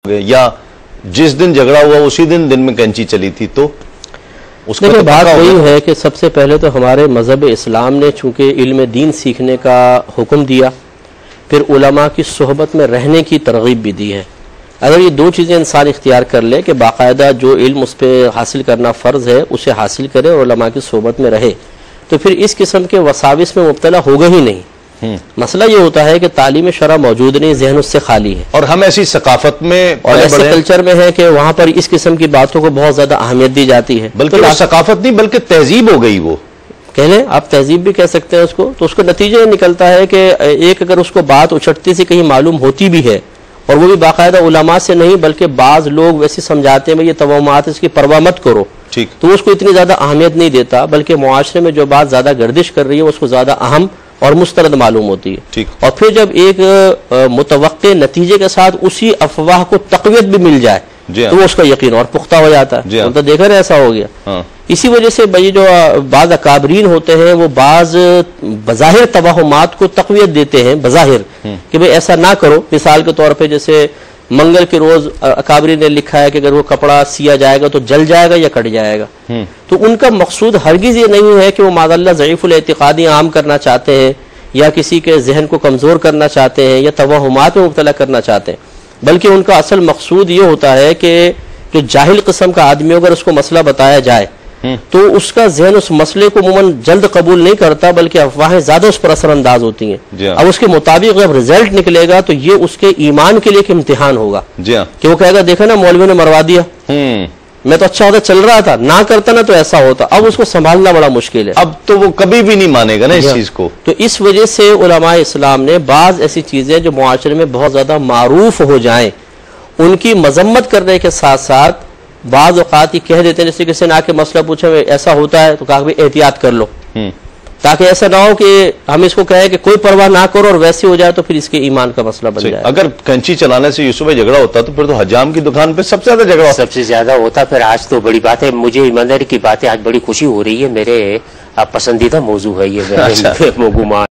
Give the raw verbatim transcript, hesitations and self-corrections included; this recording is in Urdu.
یا جس دن جھگڑا ہوا اسی دن دن میں کینچی چلی تھی تو اس دیکھیں بات وہی ہے کہ سب سے پہلے تو ہمارے مذہب اسلام نے چونکہ علم دین سیکھنے کا حکم دیا، پھر علماء کی صحبت میں رہنے کی ترغیب بھی دی ہے۔ اگر یہ دو چیزیں انسان اختیار کر لے کہ باقاعدہ جو علم اس پہ حاصل کرنا فرض ہے اسے حاصل کرے اور علماء کی صحبت میں رہے، تو پھر اس قسم کے وساوس میں مبتلا ہوگا ہی نہیں۔ مسئلہ یہ ہوتا ہے کہ تعلیم شرع موجود نہیں، ذہن اس سے خالی ہے، اور ہم ایسی ثقافت میں اور ایسے کلچر میں ہے کہ وہاں پر اس قسم کی باتوں کو بہت زیادہ اہمیت دی جاتی ہے۔ بلکہ وہ ثقافت نہیں بلکہ تہذیب ہو گئی، وہ کہہ لیں آپ تہذیب بھی کہہ سکتے ہیں اس کو، تو اس کا نتیجہ یہ نکلتا ہے کہ ایک اگر اس کو بات اچھٹتی سے کہیں معلوم ہوتی بھی ہے اور وہ بھی باقاعدہ علماء سے نہیں بلکہ بعض لوگ ویسے سمجھاتے ہیں یہ توہمات اس کی پرواہ مت کرو، تو اس کو اتنی زیادہ اہمیت نہیں دیتا، بلکہ معاشرے میں جو بات زیادہ گردش کر رہی ہے اس کو زیادہ اہم اور مسترد معلوم ہوتی ہے، اور پھر جب ایک متوقع نتیجے کے ساتھ اسی افواہ کو تقویت بھی مل جائے تو وہ اس کا یقین اور پختہ ہو جاتا ہے۔ تو دیکھا رہے ایسا ہو گیا، اسی وجہ سے بھائی جو بعض اکابرین ہوتے ہیں وہ بعض بظاہر توہمات کو تقویت دیتے ہیں بظاہر کہ بھئی ایسا نہ کرو۔ مثال کے طور پہ جیسے منگل کے روز اکابرین نے لکھا ہے کہ اگر وہ کپڑا سیا جائے گا تو جل جائے گا یا کٹ جائے گا، تو ان کا مقصود ہرگز یہ نہیں ہے کہ وہ معاذ اللہ ضعیف الاعتقادی عام کرنا چاہتے ہیں یا کسی کے ذہن کو کمزور کرنا چاہتے ہیں یا توہمات میں مبتلا کرنا چاہتے ہیں، بلکہ ان کا اصل مقصود یہ ہوتا ہے کہ جو جاہل قسم کا آدمی اگر اس کو مسئلہ بتایا جائے تو اس کا ذہن اس مسئلے کو عموماً جلد قبول نہیں کرتا بلکہ افواہیں زیادہ اس پر اثر انداز ہوتی ہیں۔ اب اس کے مطابق جب رزلٹ نکلے گا تو یہ اس کے ایمان کے لیے ایک امتحان ہوگا کہ وہ کہے گا دیکھا نا مولوی نے مروا دیا، میں تو اچھا ہوتا چل رہا تھا، نہ کرتا نا تو ایسا ہوتا۔ اب اس کو سنبھالنا بڑا مشکل ہے، اب تو وہ کبھی بھی نہیں مانے گا نا اس چیز کو۔ تو اس وجہ سے علماء اسلام نے بعض ایسی چیزیں جو معاشرے میں بہت زیادہ معروف ہو جائیں ان کی مذمت کرنے کے ساتھ ساتھ بعض اوقات یہ کہہ دیتے ہیں، جیسے کسی نے آ کے مسئلہ پوچھا ایسا ہوتا ہے تو کہا کہ احتیاط کر لو، تاکہ ایسا نہ ہو کہ ہم اس کو کہیں کہ کوئی پرواہ نہ کرو اور ویسے ہو جائے تو پھر اس کے ایمان کا مسئلہ بن جائے۔ اگر کینچی چلانے سے یوسف بھائی جھگڑا ہوتا تو پھر تو حجام کی دکان پہ سب سے زیادہ جھگڑا سب سے زیادہ ہوتا۔ پھر آج تو بڑی بات ہے، مجھے ایمانداری کی بات ہے، آج بڑی خوشی ہو رہی ہے، میرے پسندیدہ موضوع ہے یہ موضوع۔